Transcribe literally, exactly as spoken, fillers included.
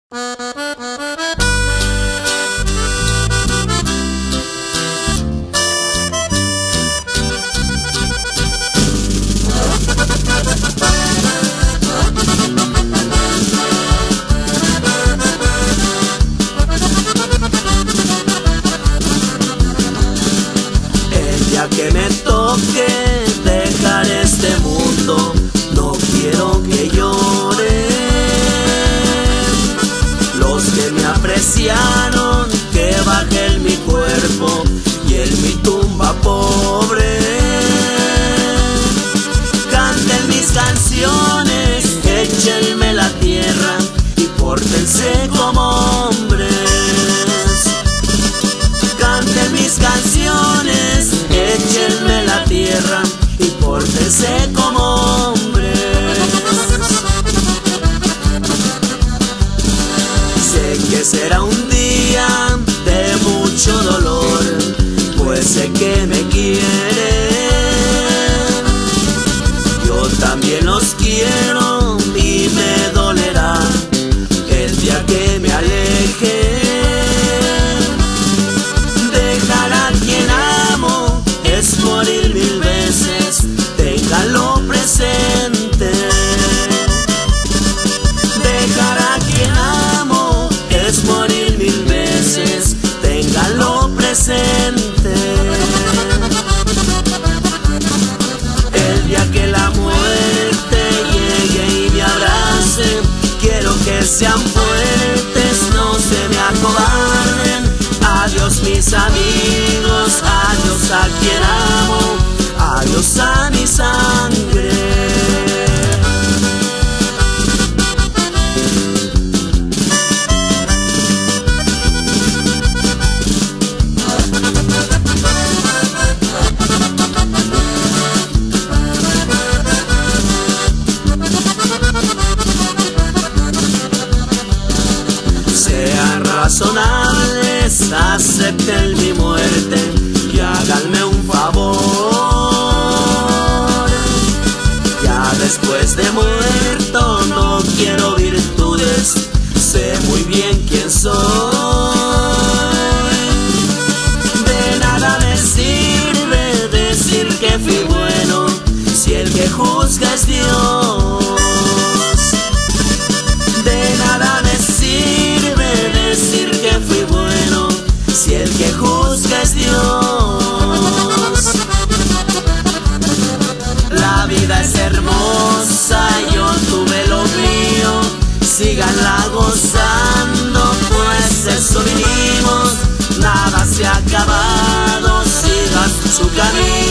Que me toque dejar este mundo, no quiero que lloren los que me apreciaron, que baje en mi cuerpo y en mi tumba pobre. Canten mis canciones, échenme la tierra y pórtense como hombres. Canten mis canciones, échenme la tierra y pórtense como hombres. Sé que será un día de mucho dolor, pues sé que me quieren. Yo también los quiero y me dolerá el día que me aleje. Es morir mil veces, ténganlo presente. Dejar a quien amo es morir mil veces, ténganlo presente. El día que la muerte llegue y me abrace, quiero que sean fuertes, no se me acobarden. Adiós mis amigos, adiós a quien amo, adiós a mi sangre. Sean razonables, acepten mi muerte y háganme un favor. Ya después de muerto no quiero virtudes, sé muy bien quién soy. De nada me sirve decir que fui bueno si el que juzga es Dios. De nada me sirve decir que fui bueno si el que juzga es Dios. La vida es hermosa, yo tuve lo mío, síganla gozando, pues eso vinimos, nada se ha acabado, sigan su camino.